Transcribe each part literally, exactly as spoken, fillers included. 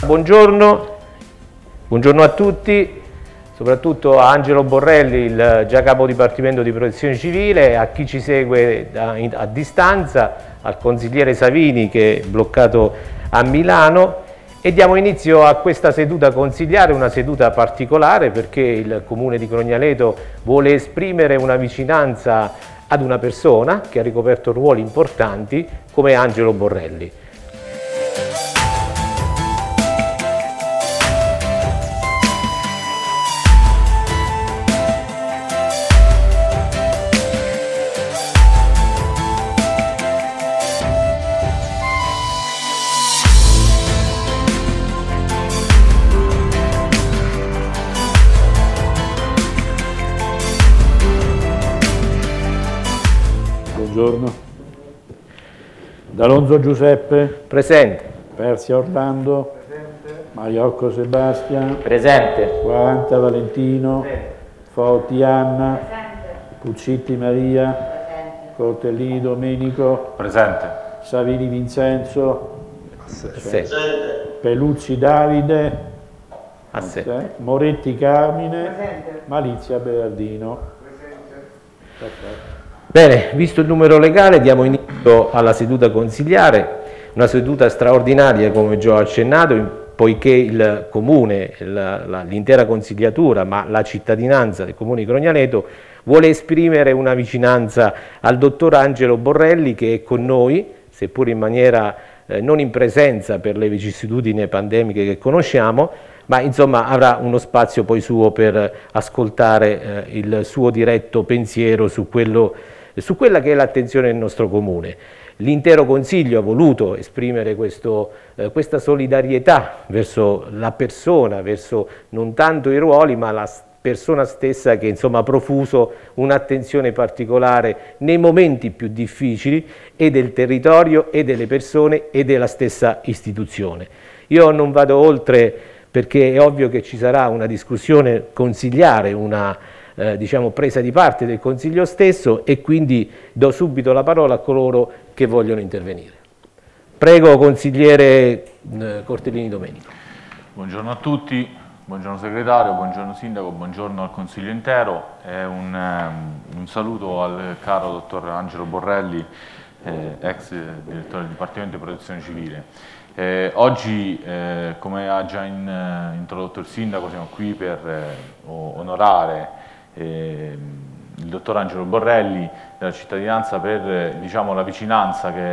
Buongiorno, buongiorno a tutti, soprattutto a Angelo Borrelli, il già capo dipartimento di protezione civile, a chi ci segue da, in, a distanza, al consigliere Savini che è bloccato a Milano, e diamo inizio a questa seduta consigliare, una seduta particolare perché il Comune di Crognaleto vuole esprimere una vicinanza ad una persona che ha ricoperto ruoli importanti come Angelo Borrelli. Buongiorno. D'Alonso Giuseppe. Presente. Persia Orlando. Presente. Mariocco Sebastian. Presente. Quaranta Valentino. Presente. Foti Anna. Presente. Puccitti Maria. Presente. Cortellini Domenico. Presente. Savini Vincenzo. Presente. Pelucci Davide. Assente. Moretti Carmine. Presente. Malizia Berardino. Presente. Perfetto. Bene, visto il numero legale diamo inizio alla seduta consigliare, una seduta straordinaria come già ho accennato, poiché il Comune, l'intera consigliatura, ma la cittadinanza del Comune di Crognaleto vuole esprimere una vicinanza al dottor Angelo Borrelli che è con noi, seppur in maniera eh, non in presenza per le vicissitudini pandemiche che conosciamo, ma insomma avrà uno spazio poi suo per ascoltare eh, il suo diretto pensiero su quello su quella che è l'attenzione del nostro Comune. L'intero Consiglio ha voluto esprimere questo, eh, questa solidarietà verso la persona, verso non tanto i ruoli, ma la persona stessa che insomma ha profuso un'attenzione particolare nei momenti più difficili e del territorio e delle persone e della stessa istituzione. Io non vado oltre perché è ovvio che ci sarà una discussione consigliare, una Eh, diciamo presa di parte del Consiglio stesso, e quindi do subito la parola a coloro che vogliono intervenire. Prego, consigliere eh, Cortellini Domenico. Buongiorno a tutti, buongiorno segretario, buongiorno sindaco, buongiorno al Consiglio intero e un, um, un saluto al caro dottor Angelo Borrelli, eh, ex direttore del Dipartimento di Protezione Civile. Eh, oggi, eh, come ha già in, uh, introdotto il sindaco, siamo qui per eh, onorare Eh, il dottor Angelo Borrelli della cittadinanza per eh, diciamo, la vicinanza che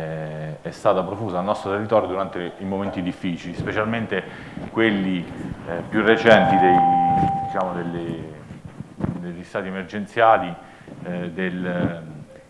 è, è stata profusa al nostro territorio durante i momenti difficili, specialmente quelli eh, più recenti dei, diciamo, delle, degli stati emergenziali eh, del,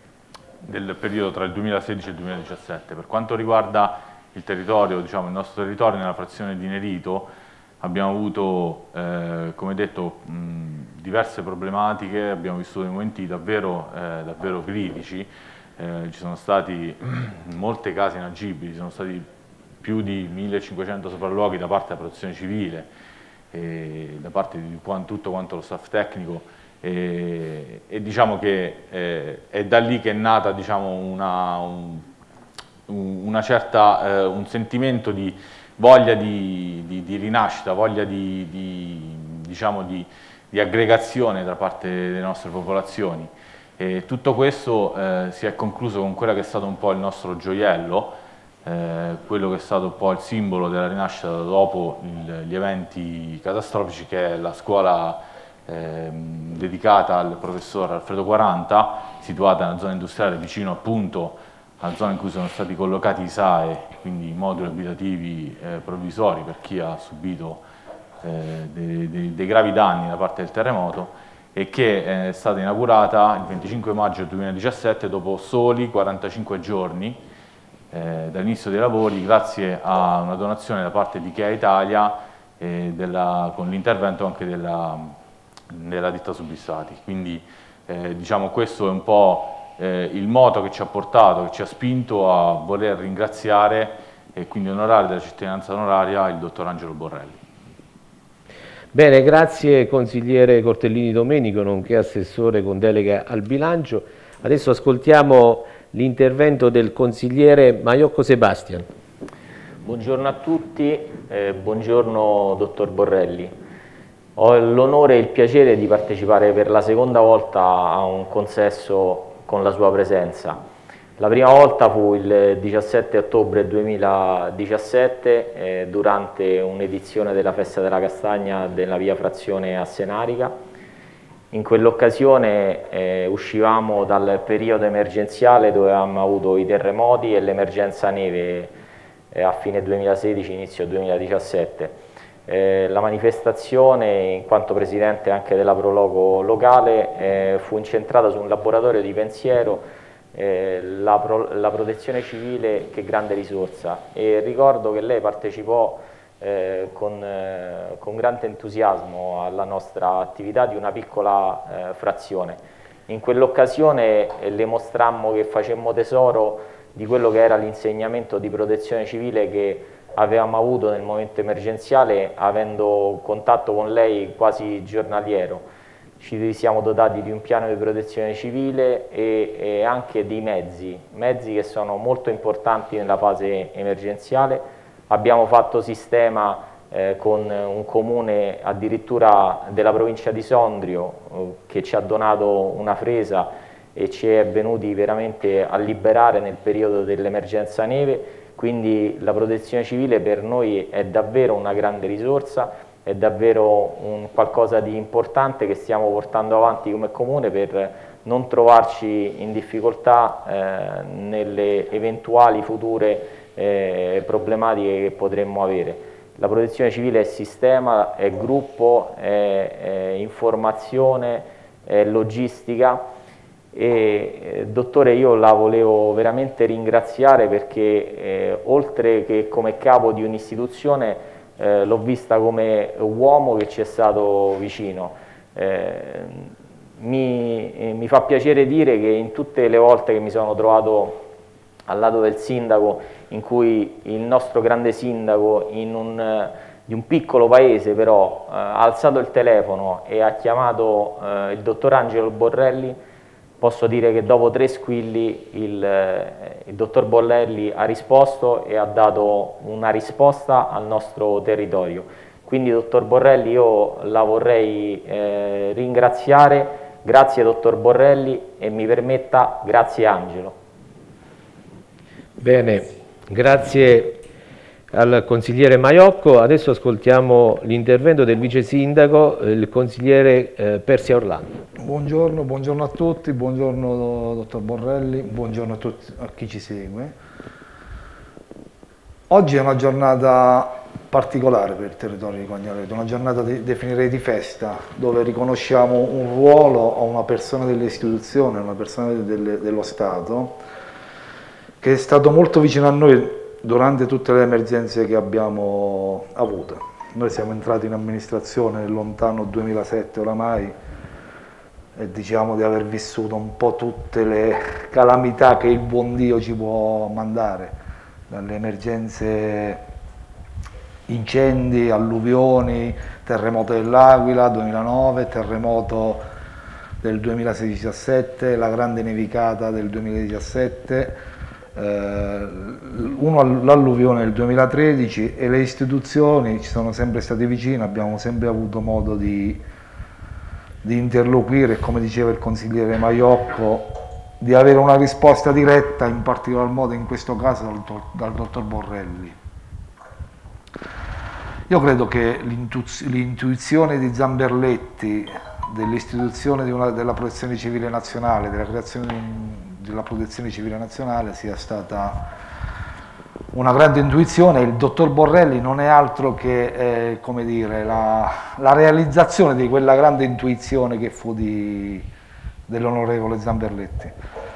del periodo tra il duemilasedici e il duemiladiciassette. Per quanto riguarda il territorio, diciamo, il nostro territorio nella frazione di Nerito, abbiamo avuto, eh, come detto, mh, diverse problematiche, abbiamo vissuto dei momenti davvero, eh, davvero critici, eh, ci sono stati molte case inagibili, ci sono stati più di millecinquecento sopralluoghi da parte della protezione civile, e da parte di tutto quanto lo staff tecnico, e, e diciamo che eh, è da lì che è nata diciamo, una, un, una certa, eh, un sentimento di voglia di, di, di rinascita, voglia di, di, diciamo di, di aggregazione tra parte delle nostre popolazioni. E tutto questo eh, si è concluso con quello che è stato un po' il nostro gioiello, eh, quello che è stato un po' il simbolo della rinascita dopo il, gli eventi catastrofici, che è la scuola eh, dedicata al professor Alfredo quaranta, situata nella zona industriale vicino appunto alla zona in cui sono stati collocati i S A E, quindi i moduli abitativi eh, provvisori per chi ha subito eh, dei, dei, dei gravi danni da parte del terremoto, e che è stata inaugurata il venticinque maggio duemiladiciassette dopo soli quarantacinque giorni eh, dall'inizio dei lavori, grazie a una donazione da parte di Ikea Italia e della, con l'intervento anche della, della ditta Subissati. Quindi eh, diciamo questo è un po' Eh, il moto che ci ha portato, che ci ha spinto a voler ringraziare e quindi onorare della cittadinanza onoraria il dottor Angelo Borrelli. Bene, grazie consigliere Cortellini Domenico, nonché assessore con delega al bilancio. Adesso ascoltiamo l'intervento del consigliere Mariocco Sebastian. Buongiorno a tutti, eh, buongiorno dottor Borrelli. Ho l'onore e il piacere di partecipare per la seconda volta a un consesso con la sua presenza. La prima volta fu il diciassette ottobre duemiladiciassette eh, durante un'edizione della Festa della Castagna della via Frazione a Senarica. In quell'occasione eh, uscivamo dal periodo emergenziale dove avevamo avuto i terremoti e l'emergenza neve eh, a fine duemilasedici, inizio duemiladiciassette. Eh, la manifestazione, in quanto presidente anche della Prologo locale, eh, fu incentrata su un laboratorio di pensiero, eh, la, pro, la protezione civile che grande risorsa, e ricordo che lei partecipò eh, con, eh, con grande entusiasmo alla nostra attività di una piccola eh, frazione. In quell'occasione eh, le mostrammo che facemmo tesoro di quello che era l'insegnamento di protezione civile che avevamo avuto nel momento emergenziale, avendo contatto con lei quasi giornaliero. Ci siamo dotati di un piano di protezione civile e, e anche di mezzi, mezzi che sono molto importanti nella fase emergenziale. Abbiamo fatto sistema eh, con un comune addirittura della provincia di Sondrio eh, che ci ha donato una fresa e ci è venuti veramente a liberare nel periodo dell'emergenza neve. Quindi la protezione civile per noi è davvero una grande risorsa, è davvero un qualcosa di importante che stiamo portando avanti come comune per non trovarci in difficoltà eh, nelle eventuali future eh, problematiche che potremmo avere. La protezione civile è sistema, è gruppo, è, è informazione, è logistica. E, eh, dottore, io la volevo veramente ringraziare perché eh, oltre che come capo di un'istituzione eh, l'ho vista come uomo che ci è stato vicino. Eh, mi, eh, mi fa piacere dire che in tutte le volte che mi sono trovato al lato del sindaco, in cui il nostro grande sindaco in un, eh, di un piccolo paese però eh, ha alzato il telefono e ha chiamato eh, il dottor Angelo Borrelli, posso dire che dopo tre squilli il, eh, il dottor Borrelli ha risposto e ha dato una risposta al nostro territorio. Quindi dottor Borrelli io la vorrei eh, ringraziare, grazie dottor Borrelli, e mi permetta grazie Angelo. Bene, grazie al consigliere Maiocco. Adesso ascoltiamo l'intervento del vice sindaco, il consigliere eh, Persia Orlando. Buongiorno, buongiorno a tutti, buongiorno dottor Borrelli, buongiorno a, tutti, a chi ci segue. Oggi è una giornata particolare per il territorio di Cognaletto, una giornata di, definirei di festa, dove riconosciamo un ruolo a una persona delle istituzioni, a una persona delle, dello Stato, che è stato molto vicino a noi durante tutte le emergenze che abbiamo avuto. Noi siamo entrati in amministrazione nel lontano duemilasette oramai e diciamo di aver vissuto un po' tutte le calamità che il buon Dio ci può mandare, dalle emergenze incendi, alluvioni, terremoto dell'Aquila duemilanove, terremoto del duemilasedici diciassette, la grande nevicata del duemiladiciassette, uno l'alluvione del duemilatredici, e le istituzioni ci sono sempre state vicine, abbiamo sempre avuto modo di, di interloquire, come diceva il consigliere Maiocco, di avere una risposta diretta, in particolar modo in questo caso dal, dal dottor Borrelli. Io credo che l'intuizione di Zamberletti dell'istituzione di della protezione civile nazionale, della creazione di un della protezione civile nazionale sia stata una grande intuizione. Il dottor Borrelli non è altro che eh, come dire, la, la realizzazione di quella grande intuizione che fu dell'onorevole Zamberletti.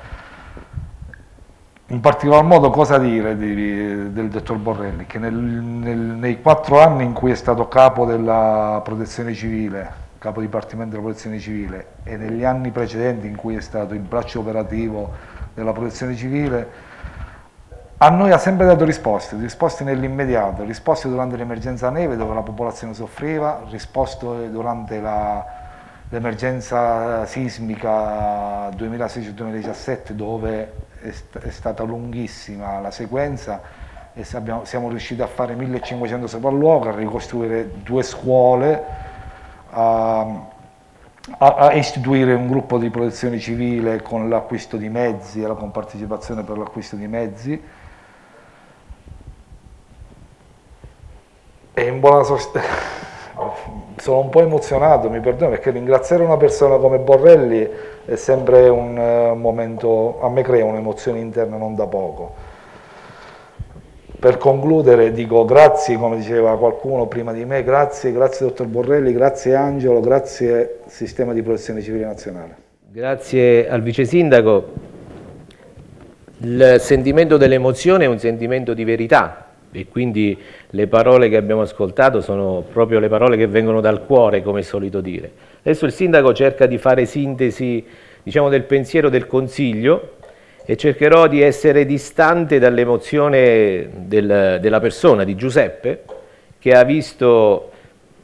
In particolar modo cosa dire di, del dottor Borrelli? Che nel, nel, nei quattro anni in cui è stato capo della protezione civile, capo dipartimento della protezione civile, e negli anni precedenti in cui è stato il braccio operativo della protezione civile, a noi ha sempre dato risposte, risposte nell'immediato, risposte durante l'emergenza neve dove la popolazione soffriva, risposte durante l'emergenza sismica duemilasedici duemiladiciassette dove è, st è stata lunghissima la sequenza, e abbiamo, siamo riusciti a fare millecinquecento sopralluoghi, a ricostruire due scuole, a, a, a istituire un gruppo di protezione civile con l'acquisto di mezzi e la compartecipazione per l'acquisto di mezzi. E in buona sostanza sono un po' emozionato, mi perdono, perché ringraziare una persona come Borrelli è sempre un uh, momento, a me crea un'emozione interna non da poco. Per concludere dico grazie, come diceva qualcuno prima di me, grazie, grazie dottor Borrelli, grazie Angelo, grazie Sistema di Protezione Civile Nazionale. Grazie al Vice Sindaco. Il sentimento dell'emozione è un sentimento di verità e quindi le parole che abbiamo ascoltato sono proprio le parole che vengono dal cuore, come è solito dire. Adesso il Sindaco cerca di fare sintesi, diciamo, del pensiero del Consiglio e cercherò di essere distante dall'emozione del, della persona, di Giuseppe, che ha visto,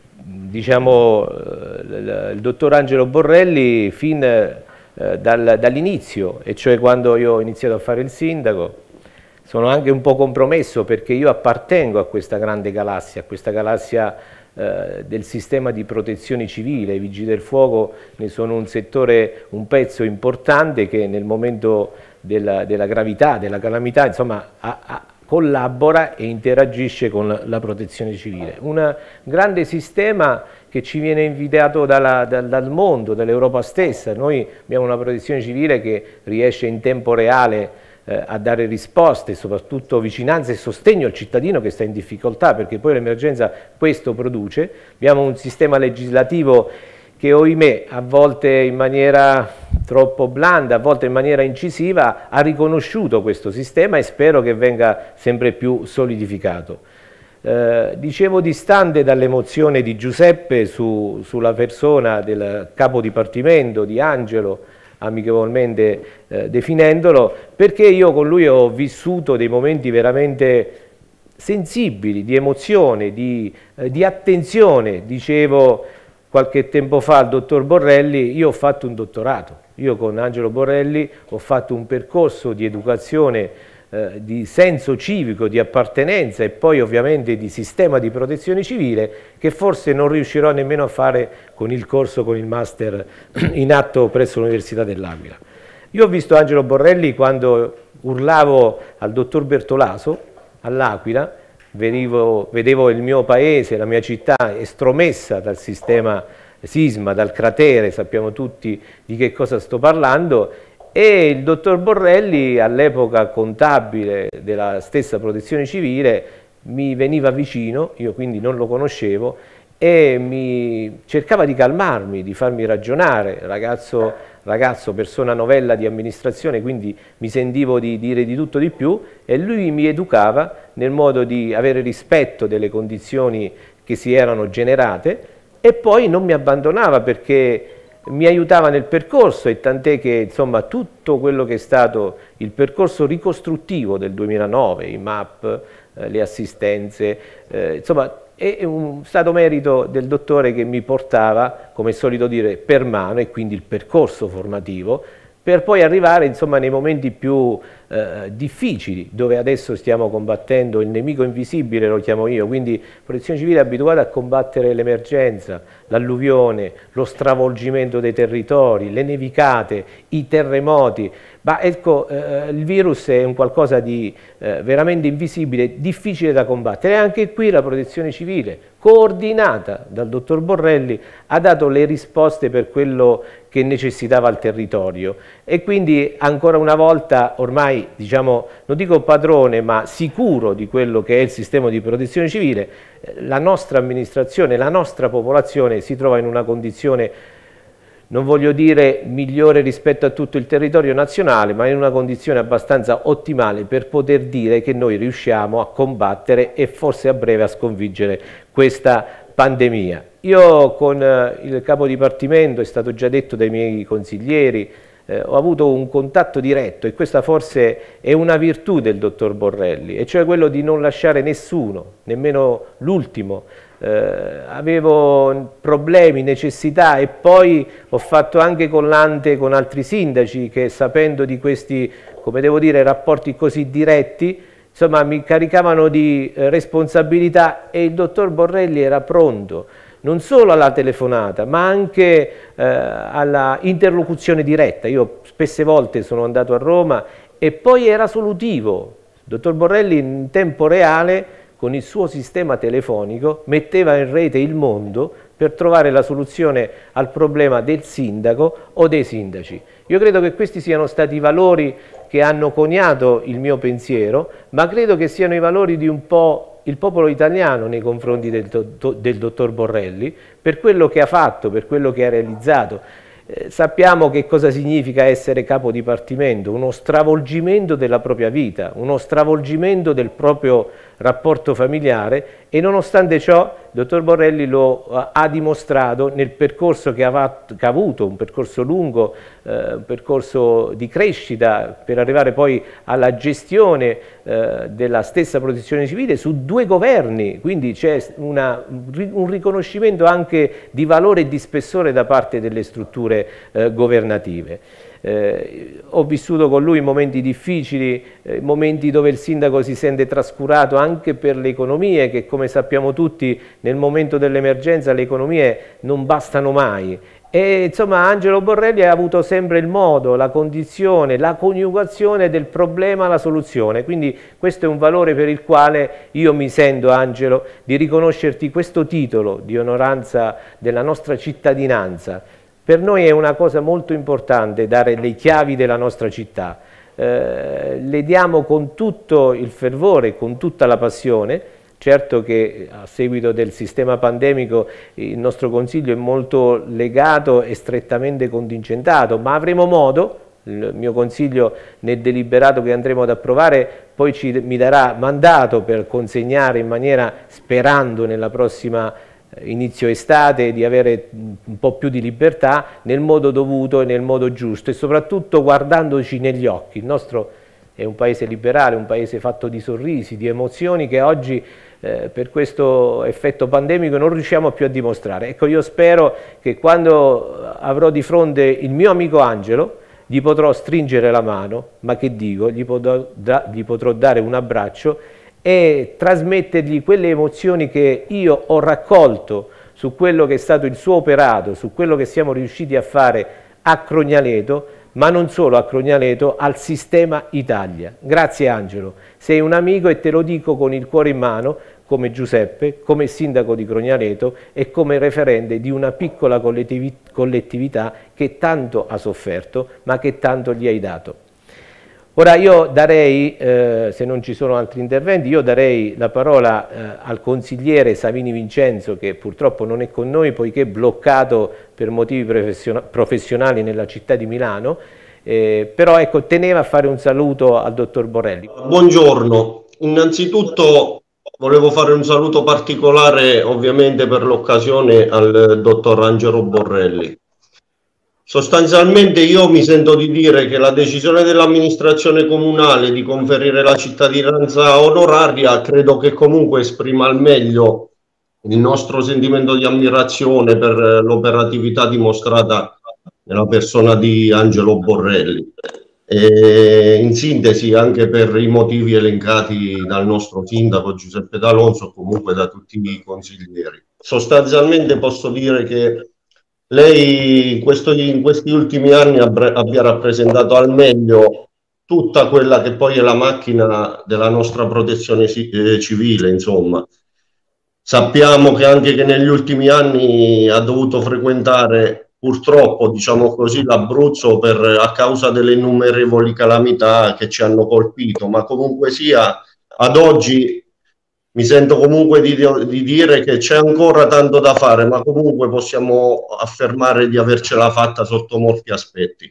diciamo, il, il dottor Angelo Borrelli fin eh, dal, dall'inizio, e cioè quando io ho iniziato a fare il Sindaco. Sono anche un po' compromesso perché io appartengo a questa grande galassia, a questa galassia eh, del sistema di protezione civile. I Vigili del Fuoco ne sono un settore, un pezzo importante che nel momento della, della gravità, della calamità, insomma, a, a, collabora e interagisce con la protezione civile. Un grande sistema che ci viene invidiato dalla, dal, dal mondo, dall'Europa stessa. Noi abbiamo una protezione civile che riesce in tempo reale a dare risposte, soprattutto vicinanza e sostegno al cittadino che sta in difficoltà, perché poi l'emergenza questo produce. Abbiamo un sistema legislativo che, ohimè, a volte in maniera troppo blanda, a volte in maniera incisiva, ha riconosciuto questo sistema e spero che venga sempre più solidificato. Eh, dicevo distante dall'emozione di Giuseppe su, sulla persona del capo dipartimento, di Angelo, amichevolmente eh, definendolo, perché io con lui ho vissuto dei momenti veramente sensibili, di emozione, di, eh, di attenzione. Dicevo qualche tempo fa al dottor Borrelli, io ho fatto un dottorato, io con Angelo Borrelli ho fatto un percorso di educazione, eh, di senso civico, di appartenenza e poi ovviamente di sistema di protezione civile che forse non riuscirò nemmeno a fare con il corso, con il master in atto presso l'Università dell'Aquila. Io ho visto Angelo Borrelli quando urlavo al dottor Bertolaso all'Aquila, vedevo, vedevo il mio paese, la mia città estromessa dal sistema sisma, dal cratere, sappiamo tutti di che cosa sto parlando, e il dottor Borrelli, all'epoca contabile della stessa protezione civile, mi veniva vicino, io quindi non lo conoscevo, e mi cercava di calmarmi, di farmi ragionare, ragazzo, ragazzo, persona novella di amministrazione, quindi mi sentivo di dire di tutto di più, e lui mi educava nel modo di avere rispetto delle condizioni che si erano generate e poi non mi abbandonava perché mi aiutava nel percorso, e tant'è che insomma tutto quello che è stato il percorso ricostruttivo del duemilanove, i M A P, eh, le assistenze, eh, insomma è un stato merito del dottore che mi portava, come è solito dire, per mano, e quindi il percorso formativo, per poi arrivare insomma nei momenti più eh, difficili, dove adesso stiamo combattendo il nemico invisibile, lo chiamo io, quindi Protezione Civile è abituata a combattere l'emergenza, l'alluvione, lo stravolgimento dei territori, le nevicate, i terremoti, ma ecco, eh, il virus è un qualcosa di eh, veramente invisibile, difficile da combattere, e anche qui la Protezione Civile, coordinata dal dottor Borrelli, ha dato le risposte per quello che necessitava il territorio, e quindi ancora una volta ormai, diciamo, non dico padrone ma sicuro di quello che è il sistema di protezione civile, la nostra amministrazione, la nostra popolazione si trova in una condizione, non voglio dire migliore rispetto a tutto il territorio nazionale, ma in una condizione abbastanza ottimale per poter dire che noi riusciamo a combattere e forse a breve a sconfiggere questa pandemia. Io con eh, il capo dipartimento, è stato già detto dai miei consiglieri, eh, ho avuto un contatto diretto, e questa forse è una virtù del dottor Borrelli, e cioè quello di non lasciare nessuno, nemmeno l'ultimo. Eh, avevo problemi, necessità, e poi ho fatto anche collante con altri sindaci che, sapendo di questi, come devo dire, rapporti così diretti, insomma mi caricavano di eh, responsabilità e il dottor Borrelli era pronto non solo alla telefonata ma anche eh, alla interlocuzione diretta. Io spesse volte sono andato a Roma e poi era solutivo. Il dottor Borrelli in tempo reale con il suo sistema telefonico metteva in rete il mondo per trovare la soluzione al problema del sindaco o dei sindaci. Io credo che questi siano stati i valori che hanno coniato il mio pensiero, ma credo che siano i valori di un po' il popolo italiano nei confronti del, del dottor Borrelli, per quello che ha fatto, per quello che ha realizzato. Eh, sappiamo che cosa significa essere capo dipartimento, uno stravolgimento della propria vita, uno stravolgimento del proprio rapporto familiare e nonostante ciò il dottor Borrelli lo uh, ha dimostrato nel percorso che ha, che ha avuto, un percorso lungo, uh, un percorso di crescita per arrivare poi alla gestione uh, della stessa protezione civile su due governi, quindi c'è una, un riconoscimento anche di valore e di spessore da parte delle strutture uh, governative. Eh, ho vissuto con lui momenti difficili, eh, momenti dove il sindaco si sente trascurato anche per le economie, che come sappiamo tutti nel momento dell'emergenza le economie non bastano mai. E insomma Angelo Borrelli ha avuto sempre il modo, la condizione, la coniugazione del problema alla soluzione, quindi questo è un valore per il quale io mi sento, Angelo, di riconoscerti questo titolo di onoranza della nostra cittadinanza. Per noi è una cosa molto importante dare le chiavi della nostra città, eh, le diamo con tutto il fervore, con tutta la passione. Certo che a seguito del sistema pandemico il nostro Consiglio è molto legato e strettamente contingentato, ma avremo modo, il mio Consiglio nel deliberato che andremo ad approvare poi ci, mi darà mandato per consegnare in maniera, sperando nella prossima inizio estate, di avere un po' più di libertà nel modo dovuto e nel modo giusto e soprattutto guardandoci negli occhi. Il nostro è un paese liberale, un paese fatto di sorrisi, di emozioni che oggi eh, per questo effetto pandemico non riusciamo più a dimostrare. Ecco, io spero che quando avrò di fronte il mio amico Angelo gli potrò stringere la mano, ma che dico, gli potrò, da, gli potrò dare un abbraccio e trasmettergli quelle emozioni che io ho raccolto su quello che è stato il suo operato, su quello che siamo riusciti a fare a Crognaleto, ma non solo a Crognaleto, al sistema Italia. Grazie Angelo, sei un amico e te lo dico con il cuore in mano, come Giuseppe, come sindaco di Crognaleto e come referente di una piccola collettività che tanto ha sofferto, ma che tanto gli hai dato. Ora io darei, eh, se non ci sono altri interventi, io darei la parola eh, al consigliere Savini Vincenzo, che purtroppo non è con noi poiché è bloccato per motivi professionali nella città di Milano, eh, però ecco, teneva a fare un saluto al dottor Borrelli. Buongiorno, innanzitutto volevo fare un saluto particolare ovviamente per l'occasione al dottor Angelo Borrelli. Sostanzialmente io mi sento di dire che la decisione dell'amministrazione comunale di conferire la cittadinanza onoraria credo che comunque esprima al meglio il nostro sentimento di ammirazione per l'operatività dimostrata nella persona di Angelo Borrelli e in sintesi anche per i motivi elencati dal nostro sindaco Giuseppe D'Alonso, comunque da tutti i consiglieri. Sostanzialmente posso dire che lei questo, in questi ultimi anni abbia rappresentato al meglio tutta quella che poi è la macchina della nostra protezione civile, insomma. Sappiamo che anche che negli ultimi anni ha dovuto frequentare purtroppo, diciamo così, l'Abruzzo per, a causa delle innumerevoli calamità che ci hanno colpito, ma comunque sia, ad oggi mi sento comunque di, di dire che c'è ancora tanto da fare, ma comunque possiamo affermare di avercela fatta sotto molti aspetti.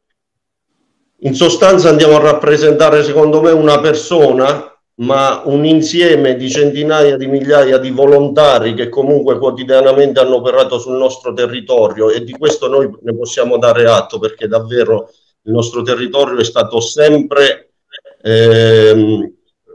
In sostanza andiamo a rappresentare secondo me una persona, ma un insieme di centinaia di migliaia di volontari che comunque quotidianamente hanno operato sul nostro territorio e di questo noi ne possiamo dare atto perché davvero il nostro territorio è stato sempre ehm,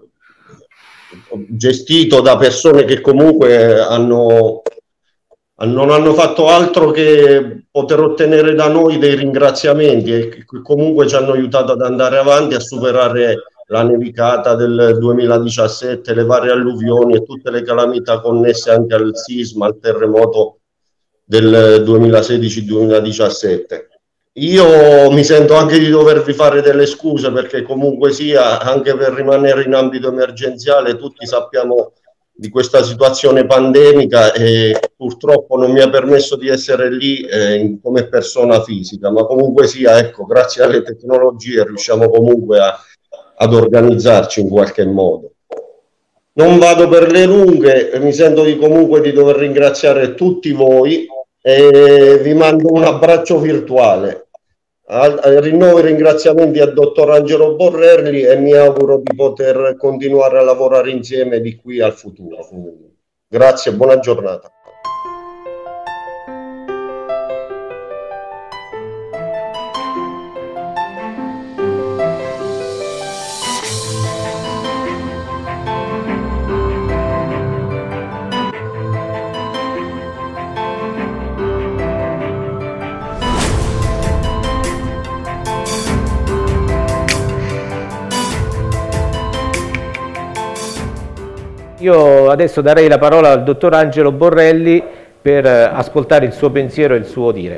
gestito da persone che comunque hanno, non hanno fatto altro che poter ottenere da noi dei ringraziamenti e che comunque ci hanno aiutato ad andare avanti, a superare la nevicata del duemiladiciassette, le varie alluvioni e tutte le calamità connesse anche al sisma, al terremoto del duemilasedici duemiladiciassette. Io mi sento anche di dovervi fare delle scuse, perché comunque sia, anche per rimanere in ambito emergenziale, tutti sappiamo di questa situazione pandemica e purtroppo non mi ha permesso di essere lì eh, come persona fisica, ma comunque sia, ecco, grazie alle tecnologie riusciamo comunque a, ad organizzarci in qualche modo. Non vado per le lunghe, mi sento di comunque di dover ringraziare tutti voi e vi mando un abbraccio virtuale. Al, rinnovo i ringraziamenti al dottor Angelo Borrelli e mi auguro di poter continuare a lavorare insieme di qui al futuro. Grazie, buona giornata. Io adesso darei la parola al dottor Angelo Borrelli per ascoltare il suo pensiero e il suo dire.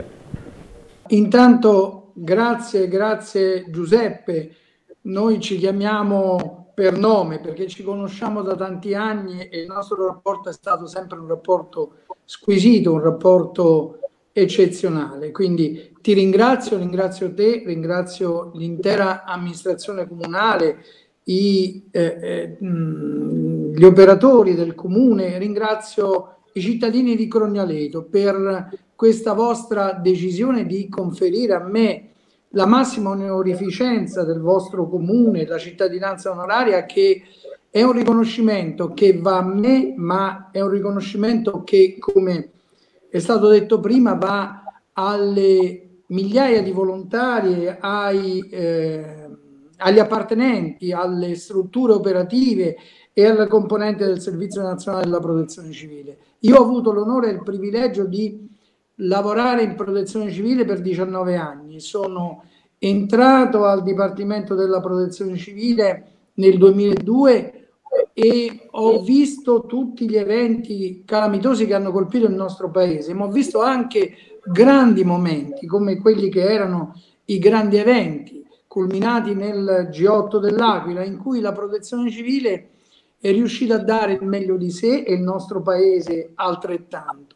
Intanto grazie, grazie Giuseppe, noi ci chiamiamo per nome perché ci conosciamo da tanti anni e il nostro rapporto è stato sempre un rapporto squisito, un rapporto eccezionale, quindi ti ringrazio, ringrazio te, ringrazio l'intera amministrazione comunale, I, eh, eh, mh, gli operatori del comune, ringrazio i cittadini di Crognaleto per questa vostra decisione di conferire a me la massima onorificenza del vostro comune, la cittadinanza onoraria, che è un riconoscimento che va a me, ma è un riconoscimento che, come è stato detto prima, va alle migliaia di volontari, ai eh, agli appartenenti, alle strutture operative e alle componenti del Servizio Nazionale della Protezione Civile. Io ho avuto l'onore e il privilegio di lavorare in Protezione Civile per diciannove anni. Sono entrato al Dipartimento della Protezione Civile nel duemiladue e ho visto tutti gli eventi calamitosi che hanno colpito il nostro paese, ma ho visto anche grandi momenti come quelli che erano i grandi eventi culminati nel G otto dell'Aquila, in cui la Protezione Civile è riuscita a dare il meglio di sé e il nostro paese altrettanto.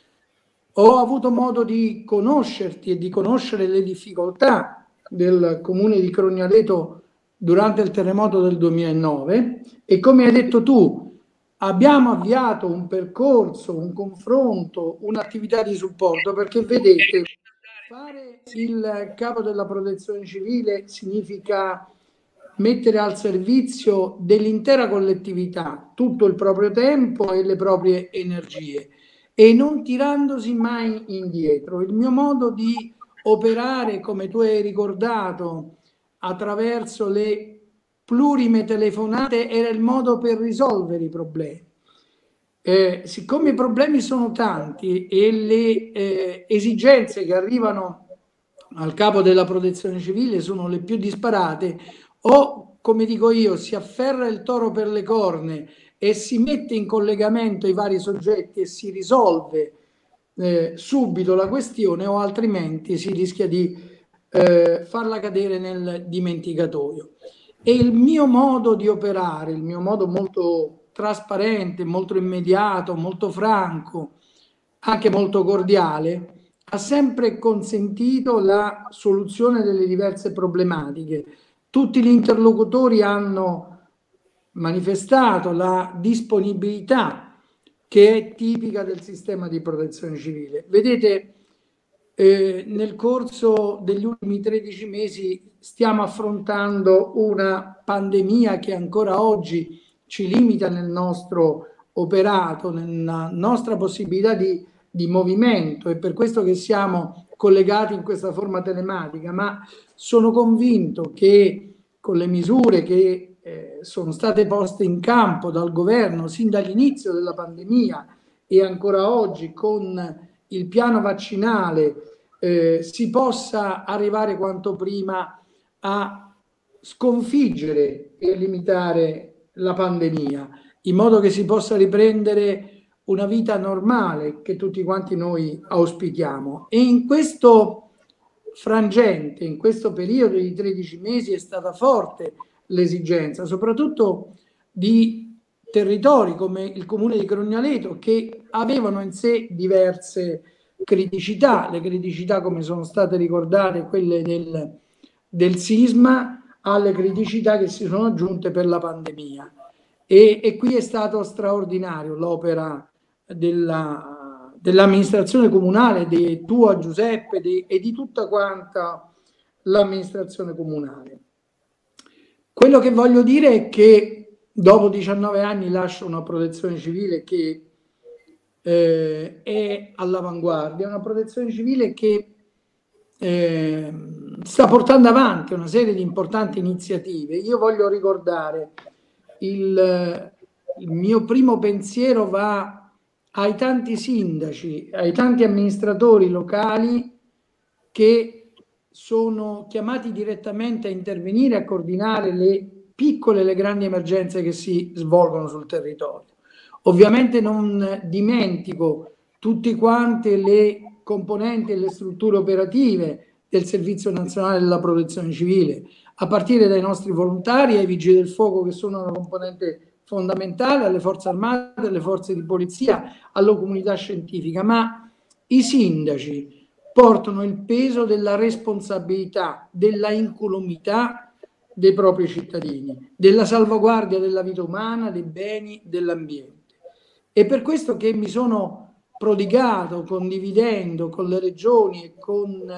Ho avuto modo di conoscerti e di conoscere le difficoltà del comune di Crognaleto durante il terremoto del duemilanove e, come hai detto tu, abbiamo avviato un percorso, un confronto, un'attività di supporto, perché vedete, fare il capo della Protezione Civile significa mettere al servizio dell'intera collettività tutto il proprio tempo e le proprie energie e non tirandosi mai indietro. Il mio modo di operare, come tu hai ricordato, attraverso le plurime telefonate, era il modo per risolvere i problemi. Eh, siccome i problemi sono tanti e le eh, esigenze che arrivano al capo della Protezione Civile sono le più disparate, o, come dico io, si afferra il toro per le corna e si mette in collegamento i vari soggetti e si risolve eh, subito la questione, o altrimenti si rischia di eh, farla cadere nel dimenticatoio. E il mio modo di operare, il mio modo molto trasparente, molto immediato, molto franco, anche molto cordiale, ha sempre consentito la soluzione delle diverse problematiche. Tutti gli interlocutori hanno manifestato la disponibilità che è tipica del sistema di protezione civile. Vedete, eh, nel corso degli ultimi tredici mesi stiamo affrontando una pandemia che ancora oggi ci limita nel nostro operato, nella nostra possibilità di, di movimento, è per questo che siamo collegati in questa forma telematica, ma sono convinto che con le misure che eh, sono state poste in campo dal governo sin dall'inizio della pandemia e ancora oggi con il piano vaccinale eh, si possa arrivare quanto prima a sconfiggere e limitare la pandemia, in modo che si possa riprendere una vita normale che tutti quanti noi auspichiamo. E in questo frangente, in questo periodo di tredici mesi, è stata forte l'esigenza, soprattutto di territori come il comune di Crognaletto, che avevano in sé diverse criticità, le criticità, come sono state ricordate, quelle del, del sisma, alle criticità che si sono aggiunte per la pandemia. E, e qui è stato straordinario l'opera della, dell'amministrazione comunale, di tua Giuseppe di, e di tutta quanta l'amministrazione comunale. Quello che voglio dire è che dopo diciannove anni lascio una protezione civile che eh, è all'avanguardia, una protezione civile che eh, sta portando avanti una serie di importanti iniziative. Io voglio ricordare il, il mio primo pensiero va ai tanti sindaci, ai tanti amministratori locali che sono chiamati direttamente a intervenire, a coordinare le piccole e le grandi emergenze che si svolgono sul territorio. Ovviamente non dimentico tutte quante le componenti e le strutture operative del Servizio Nazionale della Protezione Civile, a partire dai nostri volontari, ai Vigili del Fuoco, che sono una componente fondamentale, alle forze armate, alle forze di polizia, alla comunità scientifica, ma i sindaci portano il peso della responsabilità, della incolumità dei propri cittadini, della salvaguardia della vita umana, dei beni, dell'ambiente. È per questo che mi sono prodigato, condividendo con le regioni e con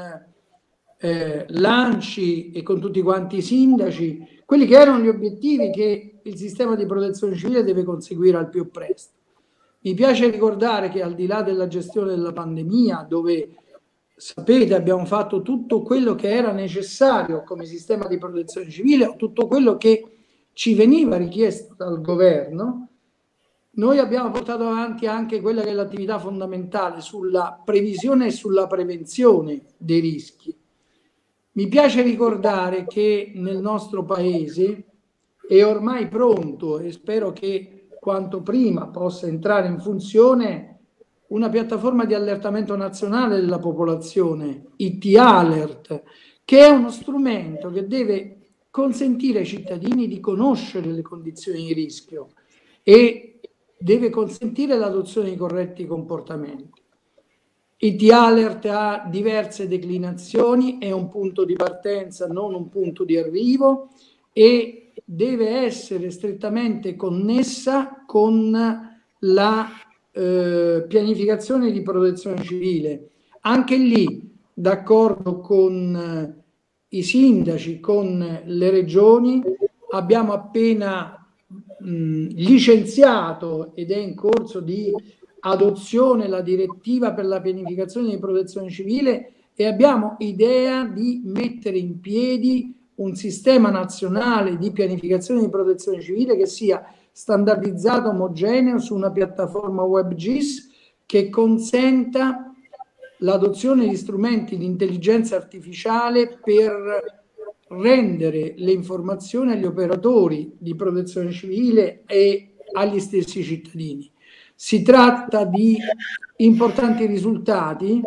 eh, l'ANCI e con tutti quanti i sindaci, quelli che erano gli obiettivi che il sistema di protezione civile deve conseguire al più presto. Mi piace ricordare che al di là della gestione della pandemia, dove sapete abbiamo fatto tutto quello che era necessario come sistema di protezione civile, tutto quello che ci veniva richiesto dal governo, noi abbiamo portato avanti anche quella che è l'attività fondamentale sulla previsione e sulla prevenzione dei rischi. Mi piace ricordare che nel nostro paese è ormai pronto, e spero che quanto prima possa entrare in funzione, una piattaforma di allertamento nazionale della popolazione, I T Alert, che è uno strumento che deve consentire ai cittadini di conoscere le condizioni di rischio e deve consentire l'adozione di corretti comportamenti. I T Alert ha diverse declinazioni, è un punto di partenza, non un punto di arrivo, e deve essere strettamente connessa con la eh, pianificazione di protezione civile. Anche lì, d'accordo con eh, i sindaci, con le regioni, abbiamo appena mh, licenziato ed è in corso di adozione la direttiva per la pianificazione di protezione civile e abbiamo idea di mettere in piedi un sistema nazionale di pianificazione di protezione civile che sia standardizzato, omogeneo, su una piattaforma web G I S che consenta l'adozione di strumenti di intelligenza artificiale per rendere le informazioni agli operatori di protezione civile e agli stessi cittadini. Si tratta di importanti risultati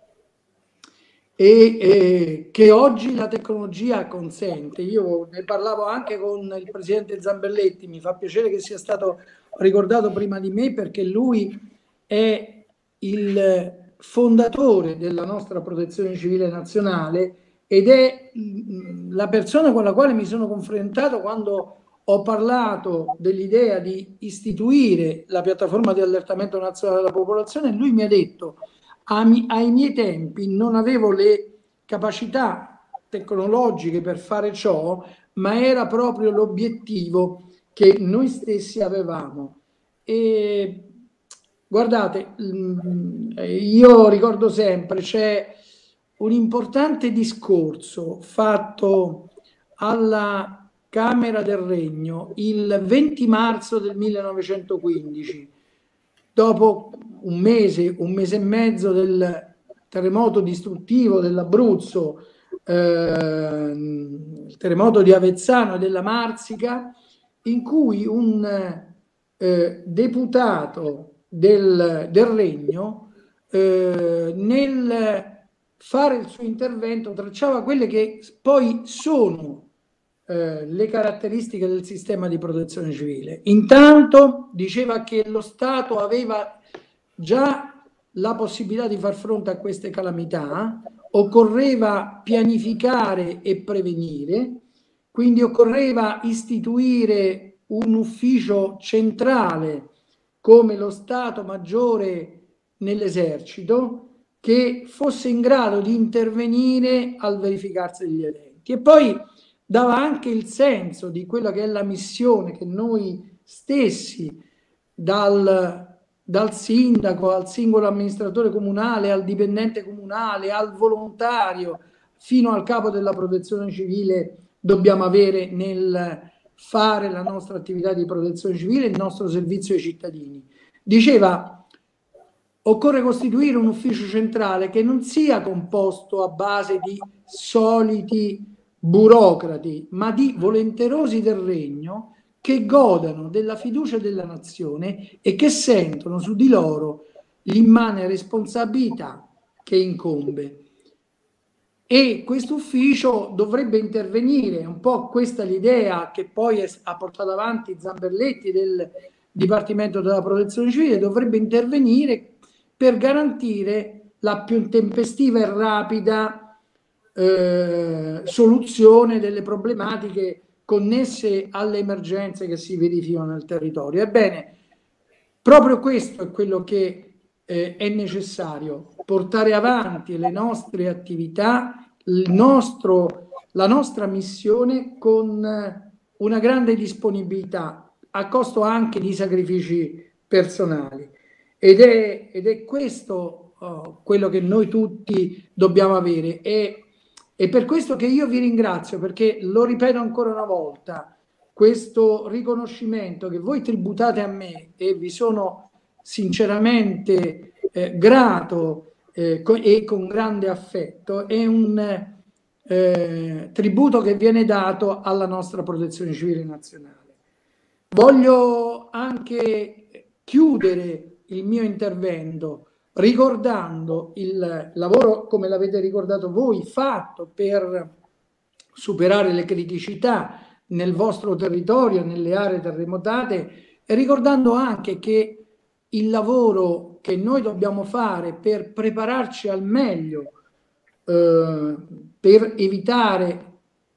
e eh, che oggi la tecnologia consente. Io ne parlavo anche con il presidente Zambelletti, mi fa piacere che sia stato ricordato prima di me perché lui è il fondatore della nostra protezione civile nazionale ed è la persona con la quale mi sono confrontato quando ho parlato dell'idea di istituire la piattaforma di allertamento nazionale della popolazione. Lui mi ha detto: ai miei tempi non avevo le capacità tecnologiche per fare ciò, ma era proprio l'obiettivo che noi stessi avevamo. E guardate, io ricordo sempre, c'è un importante discorso fatto alla Camera del Regno il venti marzo del millenovecentoquindici, dopo un mese, un mese e mezzo del terremoto distruttivo dell'Abruzzo, eh, il terremoto di Avezzano e della Marsica, in cui un eh, deputato del, del Regno eh, nel fare il suo intervento tracciava quelle che poi sono eh, le caratteristiche del sistema di protezione civile. Intanto diceva che lo Stato aveva già la possibilità di far fronte a queste calamità, occorreva pianificare e prevenire, quindi occorreva istituire un ufficio centrale come lo Stato Maggiore nell'esercito che fosse in grado di intervenire al verificarsi degli eventi. E poi dava anche il senso di quella che è la missione che noi stessi, dal, dal sindaco al singolo amministratore comunale, al dipendente comunale, al volontario, fino al capo della protezione civile, dobbiamo avere nel fare la nostra attività di protezione civile, il nostro servizio ai cittadini. Diceva: occorre costituire un ufficio centrale che non sia composto a base di soliti burocrati, ma di volenterosi del regno che godano della fiducia della nazione e che sentono su di loro l'immane responsabilità che incombe. E questo ufficio dovrebbe intervenire, un po' questa l'idea che poi è, ha portato avanti Zamberletti del Dipartimento della Protezione Civile, dovrebbe intervenire per garantire la più tempestiva e rapida eh, soluzione delle problematiche connesse alle emergenze che si verificano nel territorio. Ebbene, proprio questo è quello che eh, è necessario, portare avanti le nostre attività, il nostro, la nostra missione con una grande disponibilità, a costo anche di sacrifici personali. Ed è, ed è questo oh, quello che noi tutti dobbiamo avere. E, e per questo che io vi ringrazio, perché lo ripeto ancora una volta, questo riconoscimento che voi tributate a me, e vi sono sinceramente eh, grato eh, co- e con grande affetto, è un eh, tributo che viene dato alla nostra protezione civile nazionale. Voglio anche chiudere il mio intervento ricordando il lavoro, come l'avete ricordato voi, fatto per superare le criticità nel vostro territorio, nelle aree terremotate, e ricordando anche che il lavoro che noi dobbiamo fare per prepararci al meglio eh, per evitare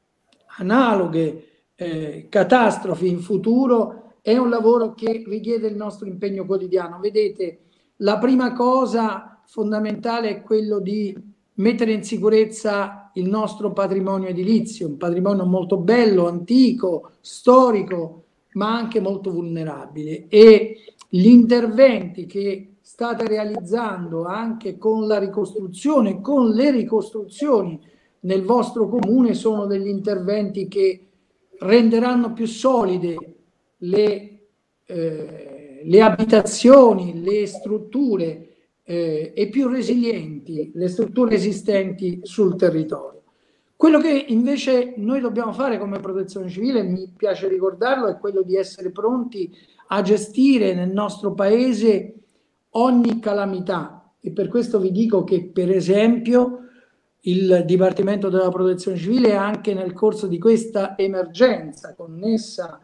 analoghe eh, catastrofi in futuro è un lavoro che richiede il nostro impegno quotidiano. Vedete, la prima cosa fondamentale è quello di mettere in sicurezza il nostro patrimonio edilizio, un patrimonio molto bello, antico, storico, ma anche molto vulnerabile. E gli interventi che state realizzando anche con la ricostruzione, con le ricostruzioni nel vostro comune, sono degli interventi che renderanno più solide le, eh, le abitazioni, le strutture eh, e più resilienti le strutture esistenti sul territorio. Quello che invece noi dobbiamo fare come protezione civile, mi piace ricordarlo, è quello di essere pronti a gestire nel nostro paese ogni calamità, e per questo vi dico che per esempio il Dipartimento della Protezione Civile anche nel corso di questa emergenza connessa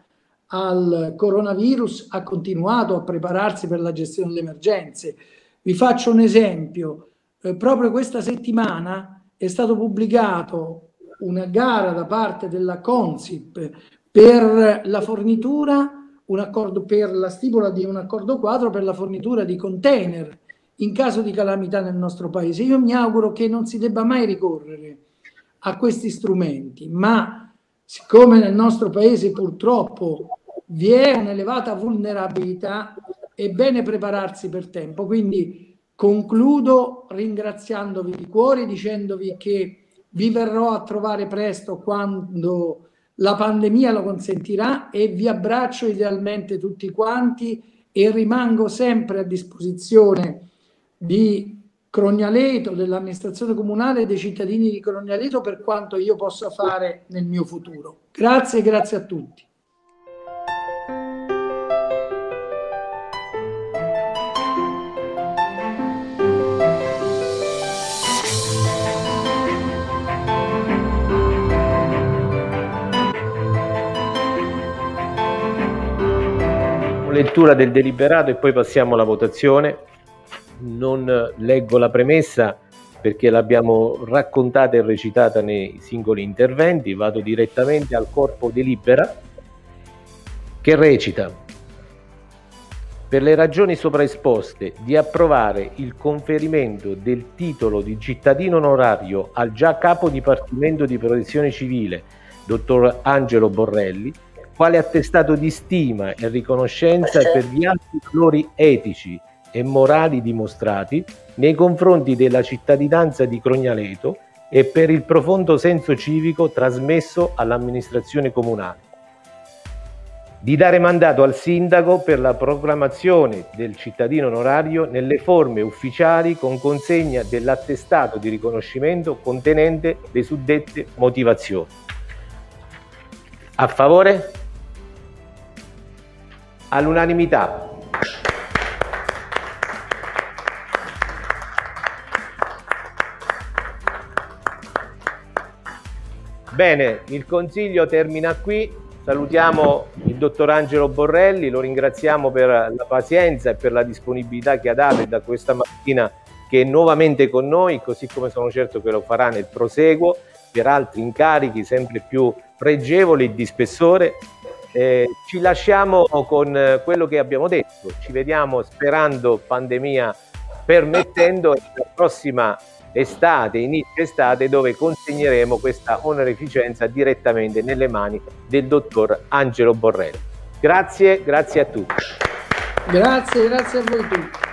al coronavirus ha continuato a prepararsi per la gestione delle emergenze. Vi faccio un esempio, eh, proprio questa settimana è stato pubblicato una gara da parte della Consip per la fornitura, un accordo per la stipula di un accordo quadro per la fornitura di container in caso di calamità nel nostro paese. Io mi auguro che non si debba mai ricorrere a questi strumenti, ma siccome nel nostro paese purtroppo vi è un'elevata vulnerabilità, è bene prepararsi per tempo. Quindi concludo ringraziandovi di cuore, dicendovi che vi verrò a trovare presto quando la pandemia lo consentirà, e vi abbraccio idealmente tutti quanti e rimango sempre a disposizione di Crognaleto, dell'amministrazione comunale e dei cittadini di Crognaleto per quanto io possa fare nel mio futuro. Grazie, grazie a tutti. Lettura del deliberato e poi passiamo alla votazione. Non leggo la premessa perché l'abbiamo raccontata e recitata nei singoli interventi, vado direttamente al corpo delibera che recita: per le ragioni sopra esposte di approvare il conferimento del titolo di cittadino onorario al già capo dipartimento di protezione civile, dottor Angelo Borrelli, quale attestato di stima e riconoscenza per gli alti valori etici e morali dimostrati nei confronti della cittadinanza di Crognaleto e per il profondo senso civico trasmesso all'amministrazione comunale. Di dare mandato al sindaco per la proclamazione del cittadino onorario nelle forme ufficiali con consegna dell'attestato di riconoscimento contenente le suddette motivazioni. A favore? All'unanimità. Bene, il Consiglio termina qui. Salutiamo il dottor Angelo Borrelli, lo ringraziamo per la pazienza e per la disponibilità che ha dato da questa mattina, che è nuovamente con noi, così come sono certo che lo farà nel proseguo per altri incarichi sempre più pregevoli e di spessore. Eh, ci lasciamo con quello che abbiamo detto, ci vediamo, sperando pandemia permettendo, la prossima estate, inizio estate, dove consegneremo questa onorificenza direttamente nelle mani del dottor Angelo Borrelli. Grazie, grazie a tutti. Grazie, grazie a voi tutti.